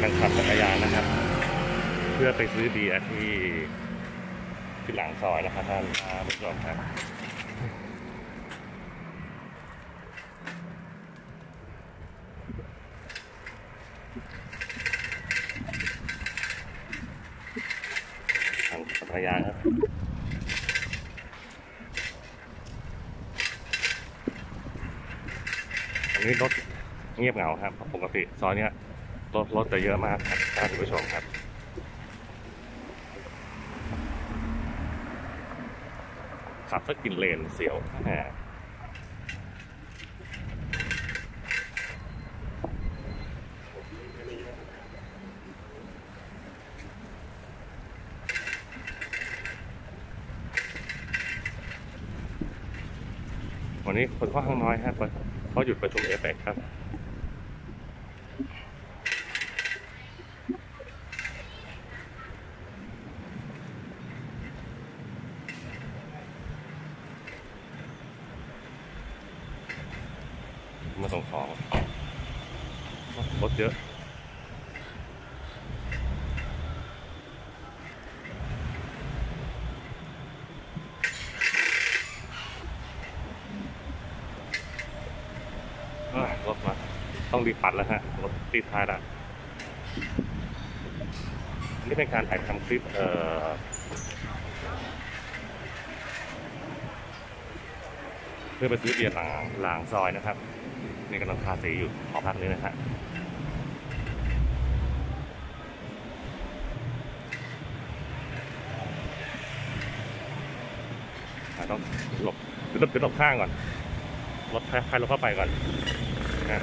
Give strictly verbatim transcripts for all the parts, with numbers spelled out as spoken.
ลังขับจักรยานนะครับเพื่อไปซื้อเบียร์ที่ที่หลังซอยนะครับท่านผู้ชมครับทางจักรยานครับอันนี้รถเงียบเหงาครับปกติซอยเนี้ยรถรถจะเยอะมากครับท่านผู้ชมครับขับสักกินเลนเสียวแหมวันนี้คนค่อนข้างน้อยครับเพราะหยุดประชุมเอเปกครับมาส่งของรถเยอะรถมาต้องรีบปัดแล้วฮะรถติดท้ายแล้วนี่เป็นการถ่ายทำคลิปเอ่อเพื่อไปซื้อเบียร์หลังหลังซอยนะครับนี่กำลังทาสีอยู่ขอพักนี้นะฮะต้องหลบหรือหลบข้างก่อนรถใครรถเข้าไปก่อนนะ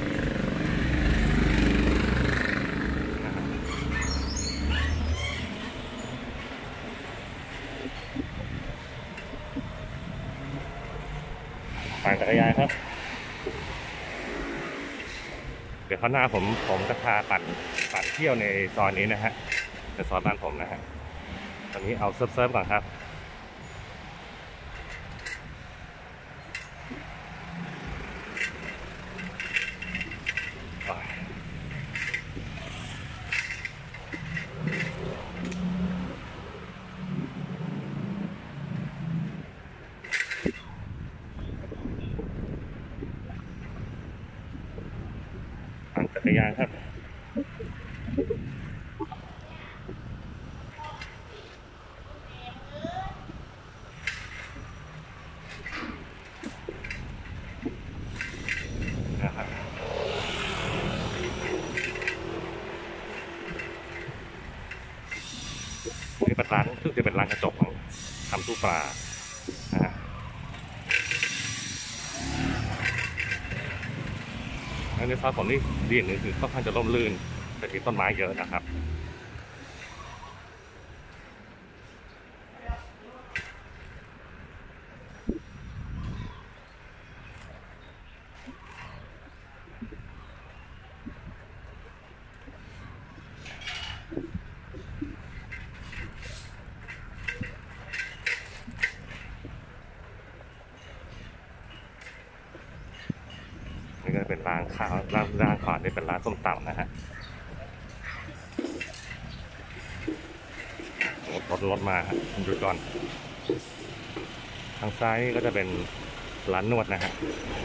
ปั่นจักรยานครับเดี๋ยวข้างหน้าผมผมจะพาปั่นปั่นเที่ยวในซอยนี้นะฮะในซอยบ้านผมนะฮะตอนนี้เอาเซิร์ฟเซิร์ฟก่อนครับจักรยานครับนะครับนี่เป็นร้านซึ่งจะเป็นร้านกระจกทำตู้ปลานะฮะในซอยผมนี่ดีอย่างหนึ่งคือค่อนข้างจะร่มรื่นแต่ที่ต้นไม้เยอะนะครับนี่ก็เป็นร้านข้าวร้านร้านขวานี่เป็นร้านส้มตำนะฮะรถรถมาดูก่อนทางซ้ายนี่ก็จะเป็นร้านนวดนะฮะ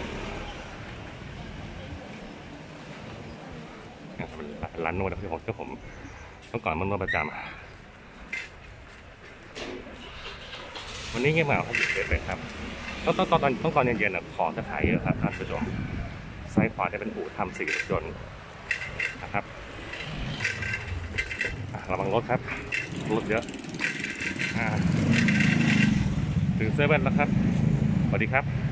เป็นร้านนวดที่ผมที่ผมเมื่อก่อนมันนวดประจำวันนี้เงียบเหงาครับหยุดเลยครับต้องต้องตอนต้องตอนเย็นๆของจะขายเยอะครับท่านผู้ชมซ้ายขวาจะเป็นอู่ทำสีรถยนต์นะครับระวังรถครับรถเยอะถึงเซเว่นแล้วครับสวัสดีครับ